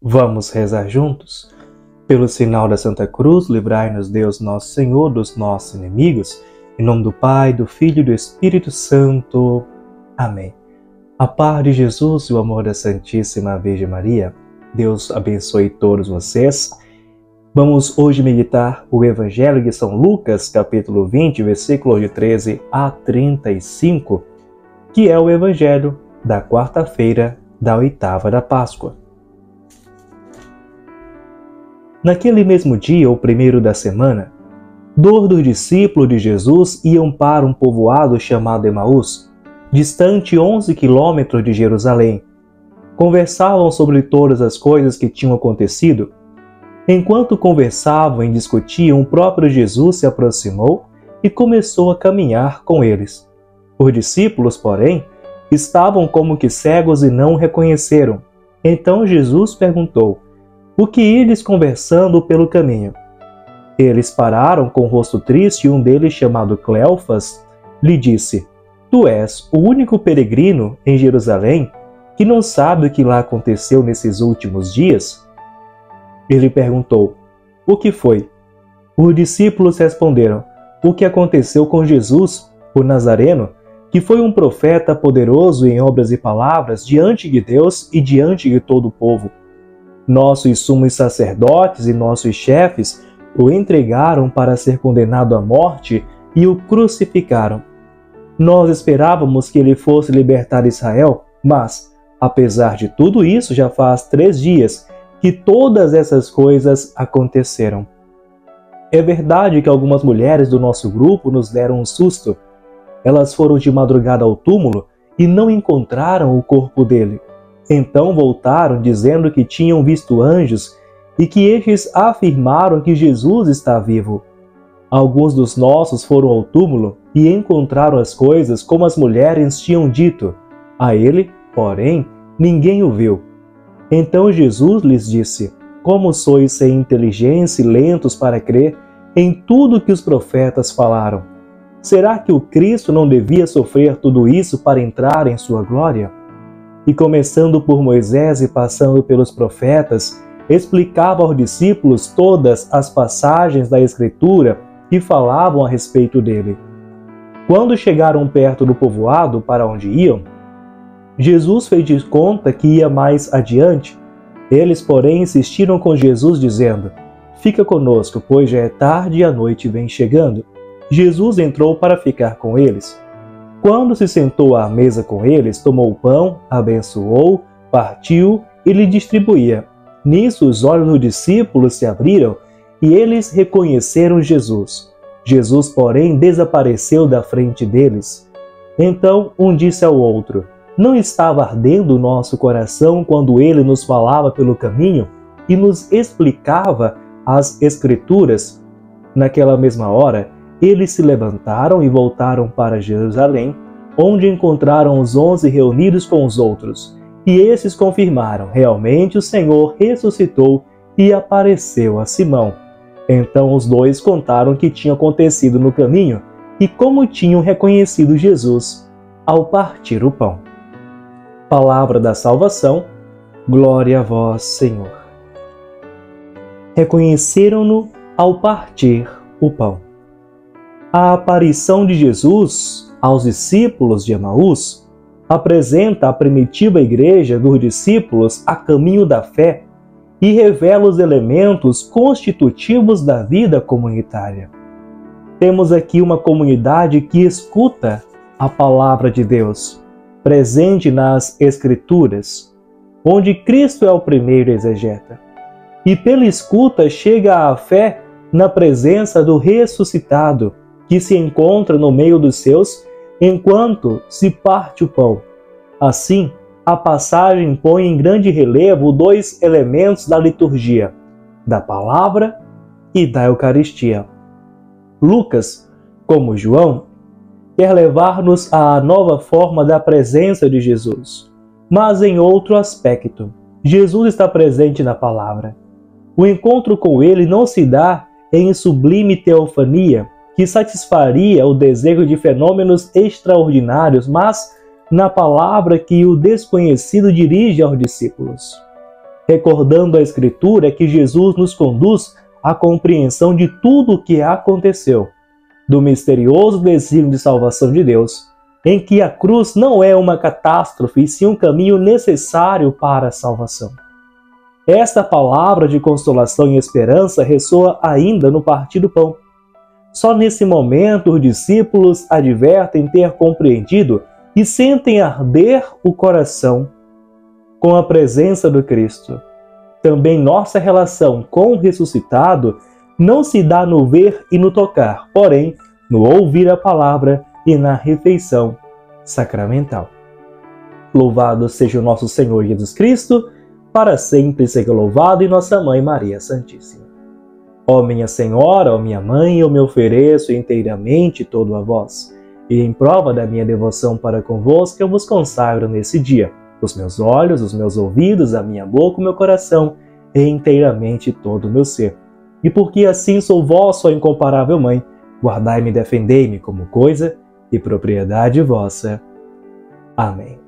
Vamos rezar juntos? Pelo sinal da Santa Cruz, livrai-nos Deus nosso Senhor dos nossos inimigos. Em nome do Pai, do Filho e do Espírito Santo. Amém. A paz de Jesus e o amor da Santíssima Virgem Maria, Deus abençoe todos vocês. Vamos hoje meditar o Evangelho de São Lucas, capítulo 20, versículos de 13 a 35, que é o Evangelho da quarta-feira da oitava da Páscoa. Naquele mesmo dia, o primeiro da semana, 2 dos discípulos de Jesus iam para um povoado chamado Emaús, distante 11 quilômetros de Jerusalém. Conversavam sobre todas as coisas que tinham acontecido. Enquanto conversavam e discutiam, o próprio Jesus se aproximou e começou a caminhar com eles. Os discípulos, porém, estavam como que cegos e não o reconheceram. Então Jesus perguntou: "O que ides conversando pelo caminho?" Eles pararam com o rosto triste e um deles, chamado Cleofas, lhe disse: "Tu és o único peregrino em Jerusalém que não sabe o que lá aconteceu nesses últimos dias?" Ele perguntou: "O que foi?" Os discípulos responderam: "O que aconteceu com Jesus, o Nazareno, que foi um profeta poderoso em obras e palavras diante de Deus e diante de todo o povo. Nossos sumos sacerdotes e nossos chefes o entregaram para ser condenado à morte e o crucificaram. Nós esperávamos que ele fosse libertar Israel, mas, apesar de tudo isso, já faz 3 dias que todas essas coisas aconteceram. É verdade que algumas mulheres do nosso grupo nos deram um susto. Elas foram de madrugada ao túmulo e não encontraram o corpo dele. Então voltaram dizendo que tinham visto anjos e que estes afirmaram que Jesus está vivo. Alguns dos nossos foram ao túmulo e encontraram as coisas como as mulheres tinham dito. A ele, porém, ninguém o viu." Então Jesus lhes disse: "Como sois sem inteligência e lentos para crer em tudo que os profetas falaram? Será que o Cristo não devia sofrer tudo isso para entrar em sua glória?" E começando por Moisés e passando pelos profetas, explicava aos discípulos todas as passagens da Escritura que falavam a respeito dele. Quando chegaram perto do povoado para onde iam, Jesus fez de conta que ia mais adiante. Eles, porém, insistiram com Jesus, dizendo: "Fica conosco, pois já é tarde e a noite vem chegando." Jesus entrou para ficar com eles. Quando se sentou à mesa com eles, tomou o pão, abençoou, partiu e lhe distribuía. Nisso os olhos dos discípulos se abriram e eles reconheceram Jesus. Jesus, porém, desapareceu da frente deles. Então um disse ao outro: "Não estava ardendo o nosso coração quando ele nos falava pelo caminho e nos explicava as Escrituras?" Naquela mesma hora, eles se levantaram e voltaram para Jerusalém, onde encontraram os 11 reunidos com os outros. E esses confirmaram: realmente o Senhor ressuscitou e apareceu a Simão. Então os dois contaram o que tinha acontecido no caminho e como tinham reconhecido Jesus ao partir o pão. Palavra da salvação, glória a vós, Senhor. Reconheceram-no ao partir o pão. A aparição de Jesus aos discípulos de Emaús apresenta a primitiva igreja dos discípulos a caminho da fé e revela os elementos constitutivos da vida comunitária. Temos aqui uma comunidade que escuta a palavra de Deus, presente nas Escrituras, onde Cristo é o primeiro exegeta, e pela escuta chega à fé na presença do ressuscitado, que se encontra no meio dos seus enquanto se parte o pão. Assim, a passagem põe em grande relevo 2 elementos da liturgia, da palavra e da Eucaristia. Lucas, como João, quer levar-nos à nova forma da presença de Jesus, mas em outro aspecto. Jesus está presente na palavra. O encontro com ele não se dá em sublime teofania, que satisfaria o desejo de fenômenos extraordinários, mas na palavra que o desconhecido dirige aos discípulos. recordando a Escritura que Jesus nos conduz à compreensão de tudo o que aconteceu, do misterioso desígnio de salvação de Deus, em que a cruz não é uma catástrofe, e sim um caminho necessário para a salvação. Esta palavra de consolação e esperança ressoa ainda no partir do pão. Só nesse momento os discípulos advertem ter compreendido e sentem arder o coração com a presença do Cristo. Também nossa relação com o ressuscitado não se dá no ver e no tocar, porém no ouvir a palavra e na refeição sacramental. Louvado seja o nosso Senhor Jesus Cristo, para sempre seja louvado, e nossa Mãe Maria Santíssima. Ó minha Senhora, ó minha Mãe, eu me ofereço inteiramente todo a vós, e em prova da minha devoção para convosco eu vos consagro nesse dia os meus olhos, os meus ouvidos, a minha boca, o meu coração e inteiramente todo o meu ser. E porque assim sou vossa, ó incomparável Mãe, guardai-me e defendei-me como coisa e propriedade vossa. Amém.